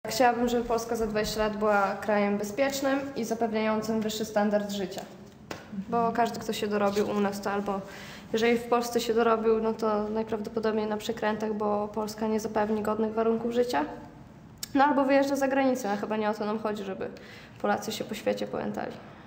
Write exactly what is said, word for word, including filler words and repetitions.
Chciałabym, żeby Polska za dwadzieścia lat była krajem bezpiecznym i zapewniającym wyższy standard życia. Bo każdy, kto się dorobił u nas, to albo jeżeli w Polsce się dorobił, no to najprawdopodobniej na przekrętach, bo Polska nie zapewni godnych warunków życia. No albo wyjeżdża za granicę, a chyba nie o to nam chodzi, żeby Polacy się po świecie pamiętali.